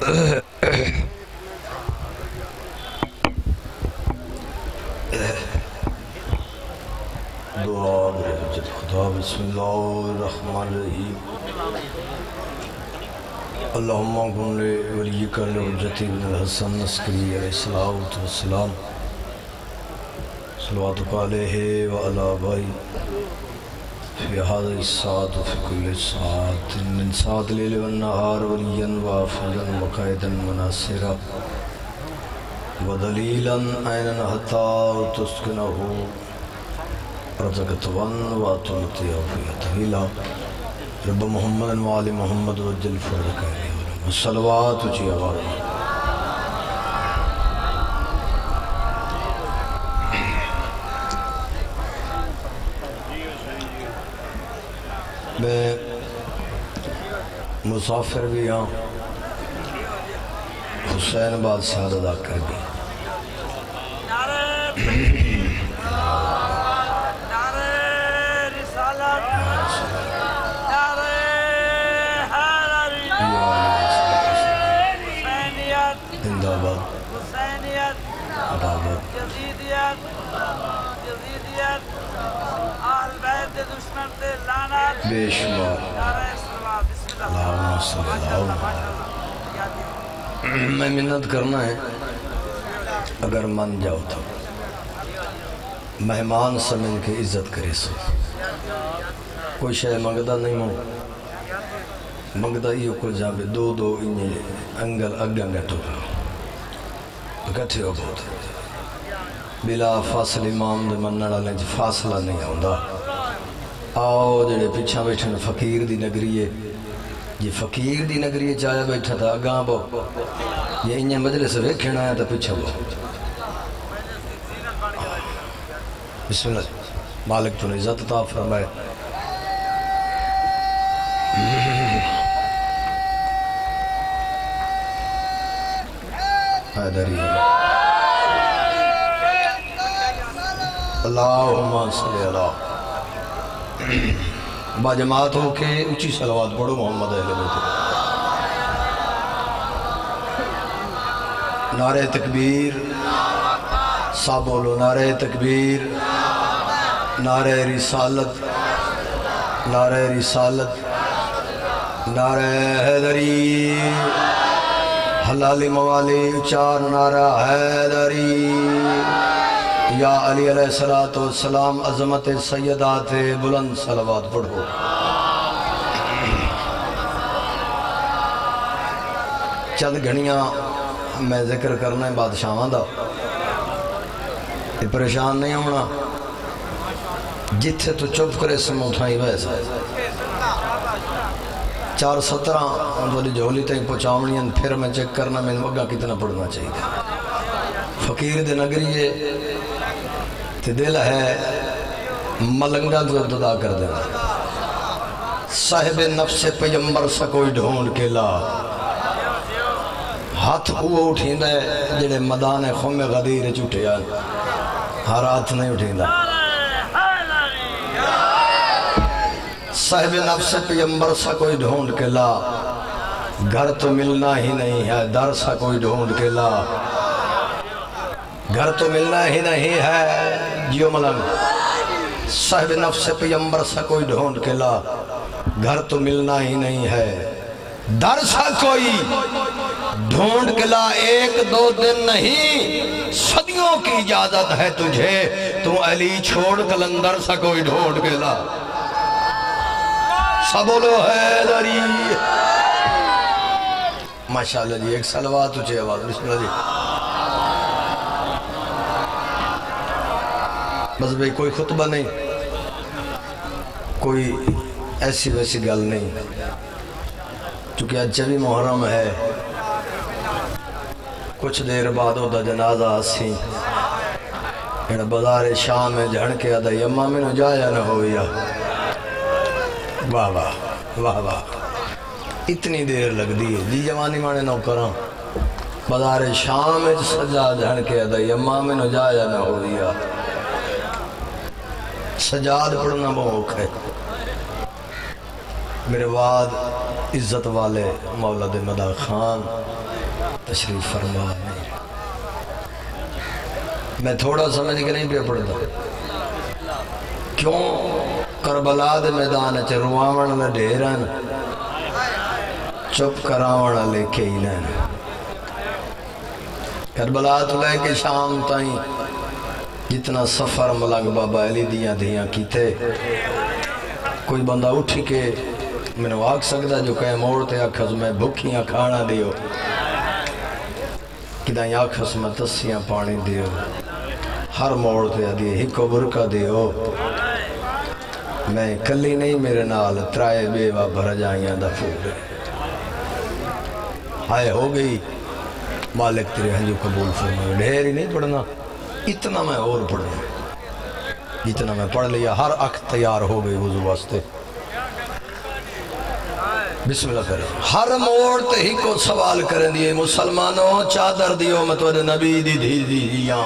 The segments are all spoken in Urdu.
دعا برحمت خدا بسم اللہ الرحمن الرحیم اللہم کن لولیک الحجت بن الحسن عسکری علیہ السلام صلواتک علیہ وعلا بائی فی هذا الساعت وفی کل ساعت من ساعت لیل والنہار ولیا وافدا وقائدا مناصرا ودلیلا عینا حتی تسکنہ رزقت ون واتمتی وفیت طویلا رب محمد وآل محمد وجل فرق صلوات اچھی آواز میں مسافر بھی ہاں حسین بادشاہ ادا کر بھی بے شمار اللہم صلی اللہ میں منت کرنا ہے اگر من جاؤ تو مہمان سمجھ کے عزت کرے سو کوئی شے مگدہ نہیں ہوں مگدہ یہ کو جہاں پہ دو انہیں انگل اگنگا ٹوکنا اکٹھے ہو بہت بلا فاصل امام دے مننا ڈالیں فاصلہ نہیں ہوندہ آؤ جڑے پیچھا بیٹھن فقیر دی نگری ہے یہ فقیر دی نگری ہے چاہیا بیٹھا تھا اگاں بو یہ انہیں مجلس ویکھنا آیا تھا پیچھا بو بسم اللہ مالک تو نے عزت عطا فرمائے حیدری اللہم صلی اللہ با جماعت ہو کے اچھی صلوات پڑھو محمد اہل بیت نعرہ تکبیر سب بولو نعرہ تکبیر نعرہ رسالت نعرہ رسالت نعرہ حیدری حلالی موالی چار نعرہ حیدری یا علی علیہ السلام عظمت سیدات بلند صلوات پڑھو چند گھڑیاں میں ذکر کرنا ہے بادشاہاں دا یہ پریشان نہیں ہونا جتھے تو چپ کرے سم اٹھائی ویسا 4:17 والی جھولی تک پہنچاونی پھر میں چیک کرنا میں وگا کتنا پڑھنا چاہیے فقیر دے نگریے دل ہے ملنگا جو ابتدا کر دینا صاحب نفس پیمبر سا کوئی ڈھونڈ کے لا ہاتھ وہ اٹھیں دے جڑے مدان خم غدیر چوٹے آن ہر ہاتھ نہیں اٹھیں دا صاحب نفس پیمبر سا کوئی ڈھونڈ کے لا گھر تو ملنا ہی نہیں ہے در سا کوئی ڈھونڈ کے لا گھر تو ملنا ہی نہیں ہے جیو ملنگ صاحب نفس پیمبر سا کوئی ڈھونڈ کے لا گھر تو ملنا ہی نہیں ہے در سا کوئی ڈھونڈ کے لا 1-2 دن نہیں صدیوں کی اجازت ہے تجھے تو علی چھوڑ کلندر سا کوئی ڈھونڈ کے لا سب بولو حیدری ماشاءاللہ جی ایک صلوات تجھے آواز بسم اللہ جی بس بھئی کوئی خطبہ نہیں کوئی ایسی ویسی گل نہیں چونکہ آج جبی محرم ہے کچھ دیر بعد ہوتا جنازہ آسی ایڈا بازار شام میں جھڑ کے آدھا یمہ میں نو جایا نہ ہویا واہ واہ واہ واہ اتنی دیر لگ دی ہے جی جوانی مانے نو کرام بازار شام میں سجا جھڑ کے آدھا یمہ میں نو جایا نہ ہویا سجاد پڑھنا بہت ہے میرے بعد عزت والے مولد مدار خان تشریف فرما میں تھوڑا سمجھ کے نہیں پہ پڑھتا کیوں کربلا دے میدان چ رواون نہ ڈھیرن چپ کراون لے کے ہی نہ کربلا تو لے کے شام تائیں جتنا سفر ملنگ بابا علی دیاں دیاں کیتے کوئی بندہ اٹھ کے میں نے آگ سکتا جو کہے موڑتے آکھس میں بھکیاں کھانا دیو کدائیں آکھس میں تسیاں پانی دیو ہر موڑتے آدھی ہکو برکہ دیو میں کلی نہیں میرے نال ترائے بیوہ بھر جائیاں دفور ہائے ہو گئی مالک تیرے ہنجو قبول فرمائے ڈھیر ہی نہیں پڑھنا اتنا میں اور پڑھنا جتنا میں پڑھ لیا ہر اکھ تیار ہو گئی وضو واسطے بسم اللہ کریں ہر موڑ تے ہی کو سوال کریں دیئے مسلمانوں چادر دیو متود نبی دی دیاں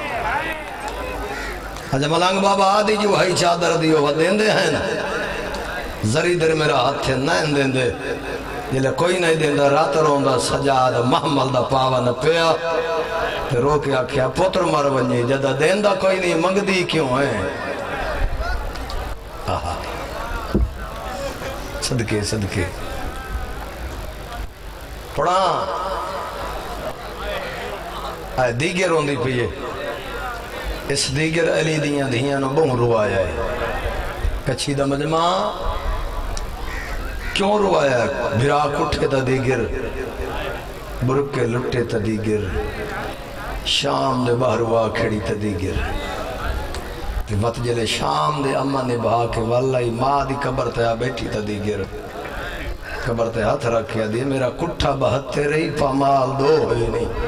حجہ ملنگ بابا آدھی جو بھائی چادر دیو وہ دین دے ہیں زری در میرا ہاتھ تھے نین دین دے جلے کوئی نہیں دین دا رات روندہ سجاد محمل دا پاوا نہ پیا تے رو کے آکھیا پوتر مر ونجی جدہ دین دا کوئی نہیں منگ دی کیوں ہیں صدقے صدقے پڑھا آئے دیگر ہوندی پیئے اس دیگر علی دیاں دیاں نو بہن روایا ہے کچھی دا مجمع کیوں روایا ہے بھرا کٹھے تا دیگر برکے لٹے تا دیگر شام دے بہروا کھڑی تا دیگر وقت جلے شام دے اممہ نے بہا کے واللہی ماں دی قبر تیا بیٹھی تا دیگر قبر تے ہاتھ رکھیا دی میرا کٹھا بہتے رہی پامال دو ہوئی نہیں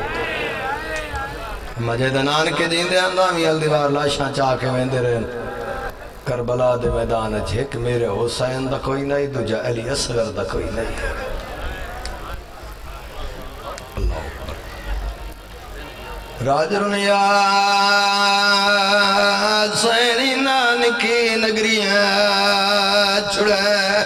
مجھدنان کے جیندے اندامی الدیوار لاشاں چاہ کے ویندے رہن کربلا دے میدان جھک میرے حسین دا کوئی نہیں دجا علی اصغر دا کوئی نہیں اللہ اکبر راجرن یا سینی نانکی نگریاں چھڑے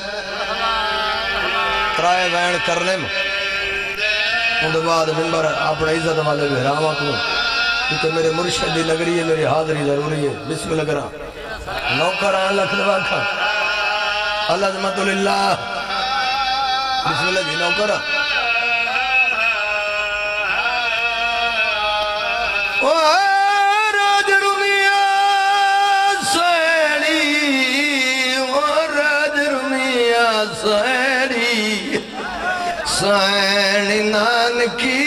ترائے وین کرنے میں ان دے بعد ممبر اپنے عزت والے بہراما کو کیونکہ میرے مرشد دی نگری ہے میری حاضری ضروری ہے بسم اللہ کرا نوکران لکھ دبا کھا العظمت للہ بسم اللہ جی نوکران راج رمیا سیڑی راج رمیا سیڑی سیڑی نانکی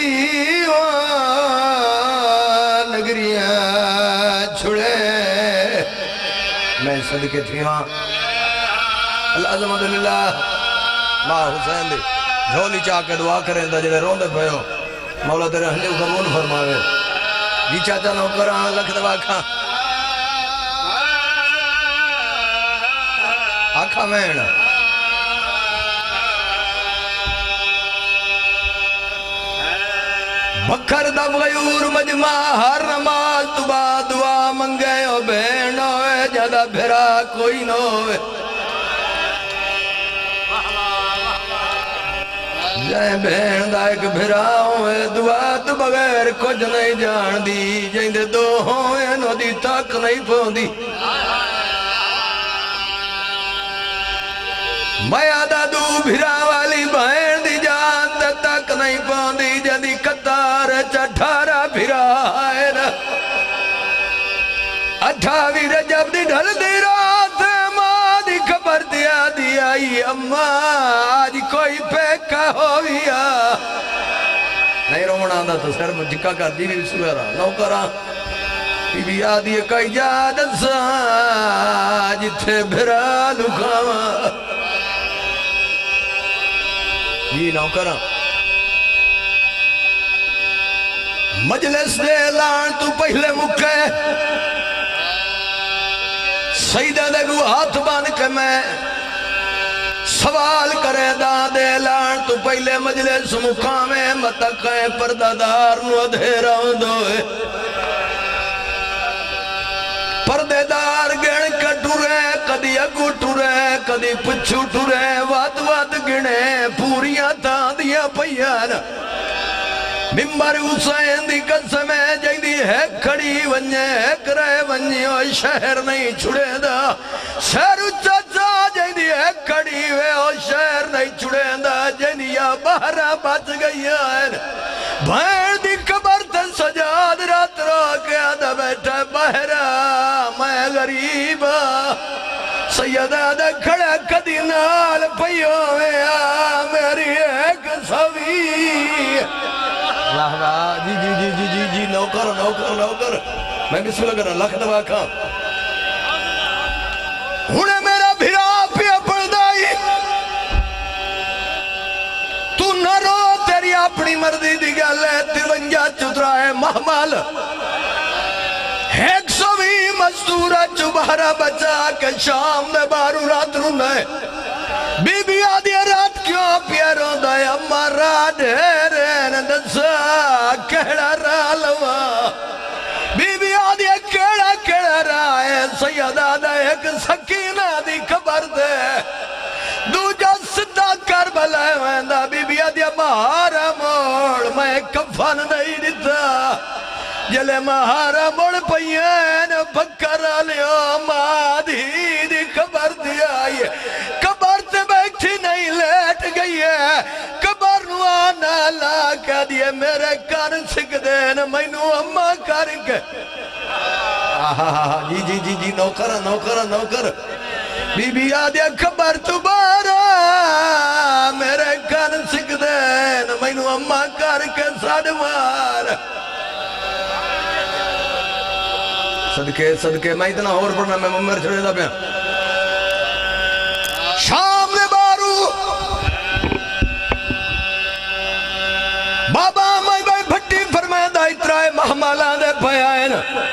نگریاں چھڑے میں صدقے تھی ہاں العظمت للہ ماں حسین دی جھولی چاہ کے دعا کریں دا جلے روندے پہ ہو مولا تیرے ہنجو قبول فرماوے جی چاچا نوکران لکھ دبا کھا آکھا مین بکھر دب غیور مجمع ہر نماز دبا دعا منگے او بین ہوئے جدہ بھرا کوئی نہ ہوئے جائیں بین دا ایک بھرا ہوئے دعا تو بغیر کچھ نہیں جان دی جائیں دے دو ہوئے نو دی تک نہیں پہن دی میں آدھا دو بھرا والی بہن دی جان دے تک نہیں پہن دی جدی قطار چٹھارا بھرا آئے نا 28 رجب دی ڈھل دی رات ماں دی خبر دیا دی آئی اماں آج کوئی پیکا ہویا نہیں رونا آندہ تو سر مجھکا کر دی بھی سویا رہا نوکرہ بی بی آدھی کا اجادت سا جتھے بھرا لکھاوا جی نوکرہ مجلس دے لان تو پہلے مکے سیدہ دے گو ہاتھ بان کے میں سوال کرے دا دے لان تو پہلے مجلس مقامے متقیں پردادار نو دھیرا دوئے پردے دار گھن کٹورے ٹرے کدی اگو ٹرے کدی پچھو ٹرے واد واد گنے پوریاں تاں دیا پیان ممبر حسین دی قسم ہے جیدی ہے کھڑی ونجے ہے کرے ونجے اور شہر نہیں چھڑے دا شہر چاچا جیدی ہے کھڑی وے اور شہر نہیں چھڑے دا جیدی یا بہرہ بچ گئی ہے بھین دی قبر تے سجاد رات رو کے آدھا بیٹھا بہرہ میں غریب سیدہ دے کھڑے کدی نال پیو میں میری ایک سوی واہ واہ جی جی جی جی جی جی نوکر نوکر نوکر میں بسم اللہ کرنا لکھ دبا کھا انہیں میرا بھیرا پیا پردائی تو نہ رو تیری اپنی مردی دی گالے 53 چترائے محمل 120 مزدورہ چبہرہ بچا کے شام دے بارو رات رونے بی بی آدھی رات کیوں پیروں دائے امارا ڈھیرین دسا کہڑا رالوا بی بی آدھی کہڑا کہڑا رائے سیدہ دائے ایک سکینہ دی خبر دے دوجہ صدہ کربلا ویندہ بی بی آدھی مہارا موڑ میں کفن نہیں دیتا جلے مہارا موڑ پہین بکر لیو مادھی دی خبر دیا قبر تے بیٹھی نہیں لیٹ گئی ہے قبر نوانا لا کہہ دیئے میرے کار سکھ دین مینو اممہ کار کے جی جی جی جی نوکر نوکر نوکر بی بی آدھیا خبر تبارا میرے کار سکھ دین مینو اممہ کار کے سادوار صدقے صدقے میں اتنا اور پڑھنا میں ممبر چھوڑے دا پیا شام نے بارو بابا مائی بائی بھٹی فرمائے دا اترائے محمالان دے پیائن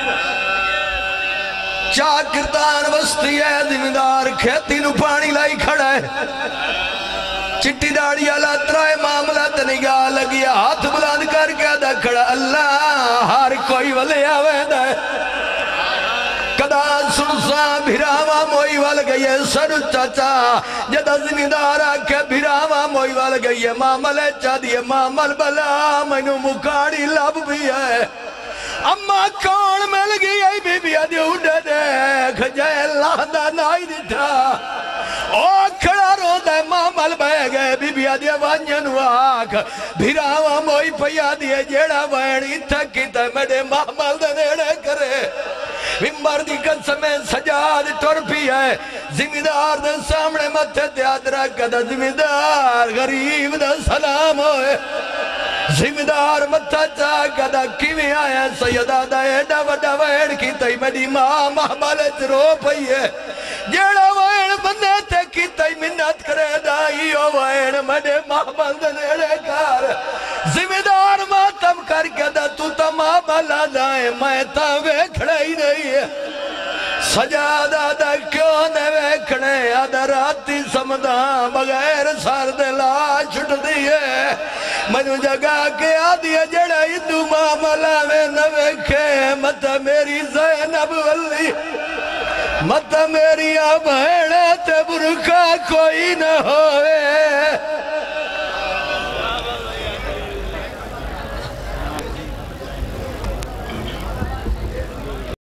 چاکردان وستی ہے زمیندار کھیتی نو پانی لائی کھڑا ہے چٹی داڑی اللہ اترائے معاملہ تنگاہ لگیا ہاتھ بلند کر کے دا کھڑا اللہ ہر کوئی ولی آوے دا ہے کدا سنسا بھیراما موئی وال گئی ہے سر چاچا جدہ زمیندار آکے بھیراما موئی وال گئی ہے معامل چا دیئے معامل بلا مینو مکاڑی لب بھی ہے اما کون مل گئی ہے بی بی آدھی اڈھے دیکھ جائے اللہ دا نائی دیتا او کھڑا رو دے معامل بہ گئے بی بی آدھی وانجن واک بھیراما موئی پیا دیئے جیڑا وینی تھکی تے میڈے معامل دے نیڑے کرے ممبر دی قسم سجاد ٹرپی ہے زمیندار دے سامنے متھے دیاد رکھا دا زمیندار غریب دا سلام ہوئے زمیندار متھا چاکا دا کیویں آیا سیدہ دا ایڈا وڈا ویڑ کی تائی میڈی ماں محملت رو پئی ہے جیڑا ویڑ بندے تے کی تائی منت کرے دائیو ویڑ میڈے محمل دے نیڑے کار زمیندار ماتم کر کے دا تو تا محملہ دائیں میں تا ویکھڑا ہی نہیں ہے سجادہ دا کیوں نے ویکھڑے آدھا راتی سمدہ بغیر سار دلا چھٹ دیئے منو جگہ کے آدھی جڑا ہندو معاملہ میں نہ ویکھے متا میری زینب ولی متا میری بہنہ تے برکھا کوئی نہ ہوئے